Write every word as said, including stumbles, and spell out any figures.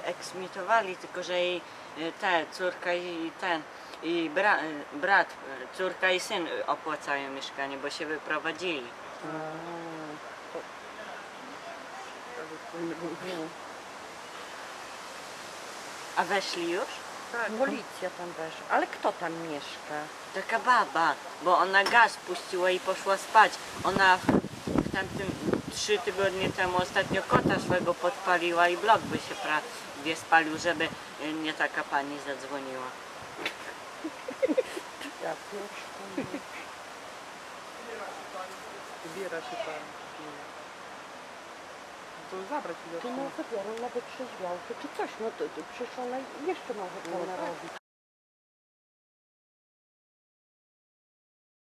wyeksmitowali, tylko że jej y, te, córka i ten, i bra, y, brat, y, córka i syn opłacają mieszkanie, bo się wyprowadzili. A weszli już? Tak, policja tam weszła. Ale kto tam mieszka? Taka baba, bo ona gaz puściła i poszła spać. Ona w, w tamtym trzy tygodnie temu ostatnio kota swego podpaliła i blok by się prawie spalił, żeby y, nie taka pani zadzwoniła. Ja pieszczę. Zbiera się tam. To zabrać Tu widocznie. może biorą na wytrzeźwiałkę czy coś, no to, to przecież ona jeszcze może to narobić.